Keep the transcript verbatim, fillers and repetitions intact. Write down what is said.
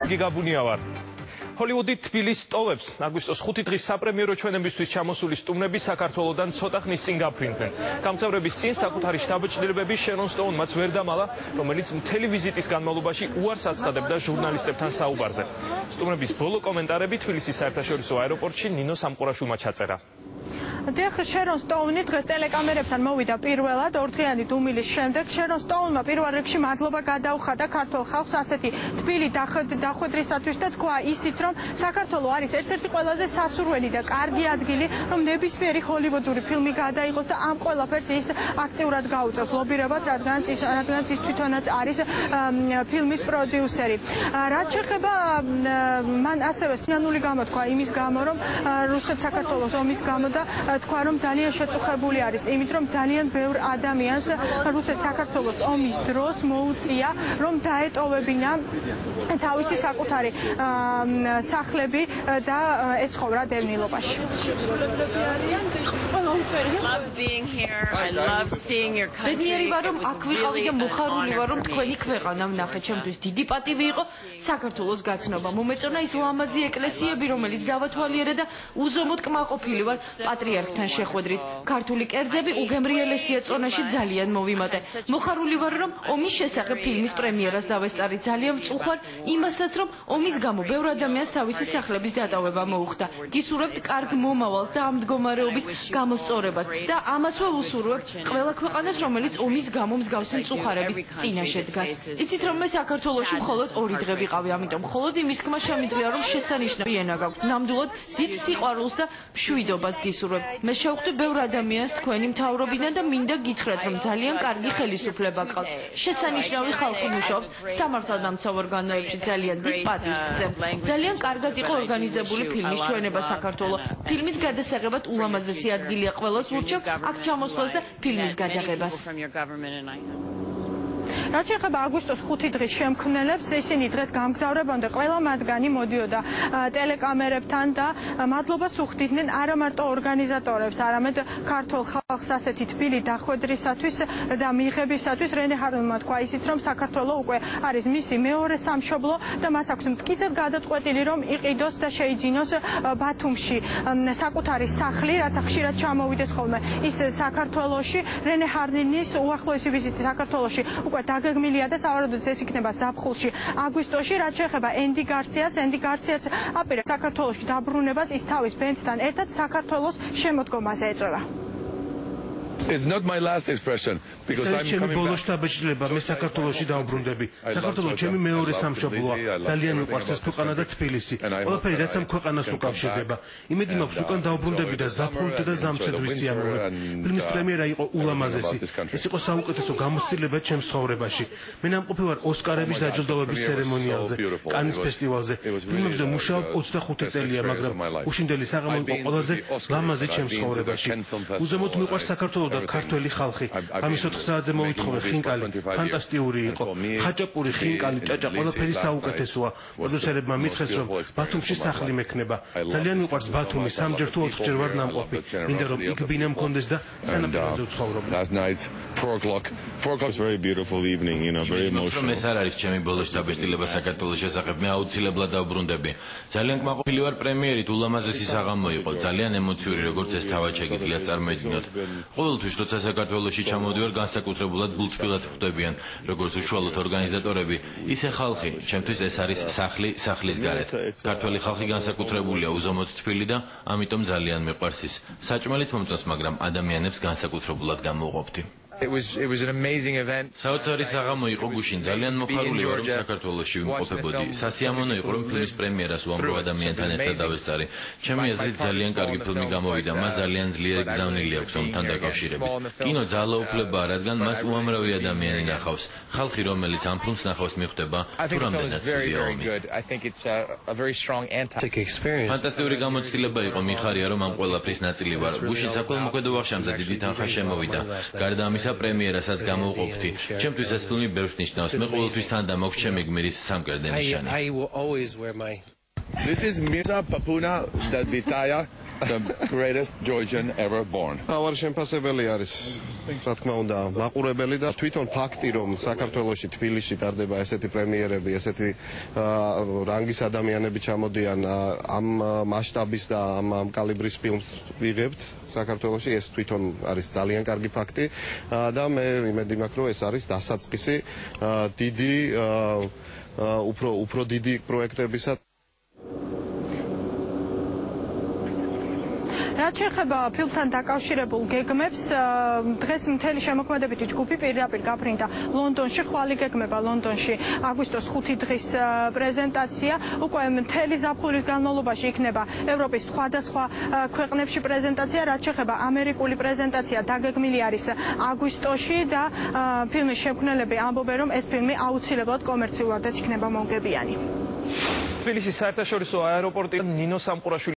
გიგაბუნია ვარ. ჰოლივუდი თბილის ტოვებს აგვისტოს ხუთი დღის საპრემიერო ჩვენებისთვის ჩამოსული სტუმრები საქართველოდან ცოტა ხნის წინ გაფრინდნენ. გამგზავრების წინ საკუთარი შთაბეჭდილებები შერონ სტოუნმაც ვერ დამალა, რომელიც მთელი ვიზიტის განმავლობაში უარს აცხადებდა ჟურნალისტებთან საუბარზე. სტუმრების ბოლო კომენტარები თბილისის საერთაშორისო აეროპორტში ნინო სამყურაშვილმა ჩაწერა. დიახ, შერონ სტოუნი დღეს ტელეკამერებთან მოვიდა პირველად ორდღიანი დუმილის შემდეგ. შერონ სტოუნმა პირველ რიგში მადლობა გადაუხადა ქართულ ხალხს ასეთი თბილი დახვედრისათვის და თქვა ისიც, რომ საქართველო არის ერთ-ერთი ყველაზე სასურველი და კარგი ადგილი, რომ ნებისმიერი ჰოლივუდური ფილმი გადაიღოს და ამ ყველაფერს ის აქტიურად გაუწევს ლობირებას, რადგანაც ის რადგანაც ის თვითონაც არის ფილმის პროდიუსერი. რაც შეეხება მან ასევე სინანული გამოთქვა იმის გამო, რომ რუსეთ-საქართველოს ომის გამო და თქვა, რომ ძალიან შეწუხებული არის იმით, რომ ძალიან ბევრ ადამიანს რუსეთ-საქართველოს ომის დროს მოუწია, რომ დაეტოვებინა თავისი საკუთარი სახლები და ეცხოვრა დევნილობაში. ბედნიერი ვარ, რომ აქ ვიყავი და მოხარული ვარ, რომ თქვენი ქვეყანა ვნახე. ჩემთვის დიდი პატივი იყო საქართველოს გაცნობა. მომეწონა ის ლამაზი ეკლესიები, რომელიც გავათვალიერე და უზომოდ კმაყოფილი ვარ პატრიარქთან შეხვედრით. ქართული კერძები უგემრიელესია წონაში ძალიან მოვიმატე. მოხარული ვარ, რომ ომის შესახებ ფილმის პრემიერას დავესწარი. ძალიან ვწუხარ იმასაც, რომ ომის გამო ბევრ ადამიანს თავისი სახლების დატოვება მოუხდა. გისურვებთ კარგ მომავალს და ამ მდგომარეობის გამოსწორებას და ამასვე ვუსურვებთ ყველა ქვეყანას, რომელიც ომის გამო მსგავსი მწუხარების წინაშე დგას. იცით, რომ მე საქართველოში მხოლოდ ორი დღე ვიყავი, ამიტომ მხოლოდ იმის თქმა შემიძლია, რომ შესანიშნავი ენა გაქვთ. ნამდვილად დიდ სიყვარულს და მშვიდობას გისურვებთ. მე შევხვდი ბევრ ადამიანს თქვენი მთავრობიდან და მინდა გითხრათ, რომ ძალიან კარგი ხელისუფლება გყავთ. შესანიშნავი ხალხი მუშაობს სამართალდამცავ ორგანოებში, ძალიან დიდ პატივს გწევთ. ძალიან კარგად იყო ორგანიზებული ფილმის ჩვენება საქართველო. ფილმის გადასაღებად ულამაზესი ადგილია, ყველას ვურჩევ აქ ჩამოსვლას და ფილმის გადაღებას. რაც შეეხება აგვისტოს ხუთი დღის შემქმნელებს, ისინი დღეს გამგზავრებამდე ყველა მათგანი მოდიოდა ტელეკამერებთან და მადლობას უხდიდნენ არა მარტო ორგანიზატორებს, არამედ ქართულ ხალხს ასეთი თბილი დახვედრისათვის და მიღებისათვის. რენე ჰარუნმა თქვა ისიც, რომ საქართველო უკვე არის მისი მეორე სამშობლო და მას აქვს მტკიცედ გადაწყვეტილი, რომ იყიდოს და შეიძინოს ბათუმში საკუთარი სახლი, რაც ხშირად ჩამოვიდეს ხოლმე ის საქართველოში. რენე ჰარუნის უახლოესი ვიზიტი საქართველოში უკვე დაგეგმილია და სავარაუდოდ ეს იქნება ზაფხულში, აგვისტოში. რაც შეეხება ენდი გარციას, ენდი გარციაც აპირებს საქართველოში დაბრუნებას, ის თავის ბენდთან ერთად საქართველოს შემოდგომაზე ეწევა. It's not my last expression because I'm coming ბოლო შთაბეჭდილება, მე საქართველოში დავბრუნდები. საქართველო ჩემი მეორე სამშობლოა. ძალიან მიყვარს ეს ქვეყანა და თბილისი. ყველაფერი რაც ამ ქვეყანას უკავშირდება. იმედი მაქვს უკან დავბრუნდები და ზაფხულით და ზამთრით ვისიამოვნებ. ფილმის პრემიერა იყო ულამაზესი. ეს იყო საუკეთესო გამოცდილება ჩემს ცხოვრებაში. მე ნამყოფი ვარ ოსკარების დაჯილდოების ცერემონიალზე, კანის ფესტივალზე. ფილმებზე მუშაობ ოცდახუთი წელია, მაგრამ უშინდელი საღამო იყო ყველაზე ლამაზი ჩემს ცხოვრებაში. უზომოდ მიყვარს საქართველო და ქართველი ხალხი. ამის ოთხ საათზე მოვითხოვე ხინკალი, ფანტასტიკური იყო. ხაჭაპური, ხინკალი, ჭაჭა, ყველაფერი საუკეთესოა. პროდიუსერებმა მითხრეს, რომ ბათუმში სახლი მექნება. ძალიან მიყვარს ბათუმი, სამჯერ თუ ოთხჯერ ვარ ნამყოფი. მინდა რომ იქ ბინა მქონდეს და სანაპიროზე ვცხოვრობ. Last night four o'clock. four o'clock was very beautiful evening, you know, very emotional. ეს არ არის ჩემი ბოლო შთაბეჭდილება საქართველოს შესახებ. მე აუცილებლად დავბრუნდები. ძალიან კმაყოფილი ვარ პრემიერით, ულამაზესი საღამო იყო. ძალიან ემოციური, როგორც ეს თავად შეგიძლიათ წარმოედგინოთ. ყოველთვის როცა საქართველოში ჩამოდივარ, განსაკუთრებულად გულთბილად ხვდებიან, როგორც უშუალოდ ორგანიზატორები, ისე ხალხი. ჩემთვის ეს არის სახლი სახლის გარეთ. ქართველი ხალხი განსაკუთრებულია, უზომოდ თბილი და ამიტომ ძალიან მიყვარს ის. საჭმელიც მომწონს, მაგრამ ადამიანებს განსაკუთრებულად გამოვყოფთი. It was it was an amazing event. საოცარი საღამო იყო გუშინ. ძალიან მოხარული ვარ, რომ საქართველოში ვიმყოფებოდი. სასიამოვნო იყო, რომ ფილმის პრემიერას უამრავ ადამიანთან ერთად დავესწარი. ჩემი აზრით ძალიან კარგი ფილმი გამოვიდა. მას ძალიან ძლიერი გზავნილი აქვს ომთან დაკავშირებით. კინო ძალაუფლებაა, რადგან მას უამრავი ადამიანი ნახავს. ხალხი, რომელიც ამ ფილმს ნახავს, მიხვდება, თუ რამდენად ცივია ომი. ფანტასტიკური გამოცდილება იყო, მიხარია, რომ ამ ყველაფრის ნაწილი ვარ. გუშინ საქველმოქმედო ვახშამზე დიდი თანხა შემოვიდა. გარდა ამისა პრემიერასაც გამოვყოფთი. ჩემთვის ეს ფილმი ბევრს ნიშნავს. მე ყოველთვის თან დამაქვს ჩემი გმირის სამკერდე ნიშანი. This is Mirza Papuna that Vitaya, the greatest Georgian ever born. Our შემფასებელი არის რა თქმა უნდა, მაყურებელი და თვითონ ფაქტი, რომ საქართველოში თბილისში ტარდება ესეთი პრემიერები, ესეთი რანგის ადამიანები ჩამოდიან, ამ მასშტაბის და ამ ამ კალიბრის ფილმს ვიღებთ საქართველოში, ეს თვითონ არის ძალიან კარგი ფაქტი და მე იმედი მაქვს, რომ ეს არის დასაწყისი დიდი უფრო უფრო დიდი პროექტებისა. რაც შეეხება ფილმთან დაკავშირებულ გეგმებს, დღეს მთელი შემოქმედებითი ჯგუფი პირდაპირ გაფრინდა ლონდონში, ხვალ იგეგმება ლონდონში აგვისტოს ხუთი დღის პრეზენტაცია. უკვე მთელი ზაფხულის განმავლობაში იქნება ევროპის სხვადასხვა ქვეყნებში პრეზენტაცია. რაც შეეხება ამერიკული პრეზენტაცია, დაგეგმილი არის აგვისტოში და ფილმის შემქმნელები ამბობენ, რომ ეს ფილმი აუცილებლად კომერციულადაც იქნება მომგებიანი. თბილისის საერთაშორისო აეროპორტი ნინო სამყურაშვილი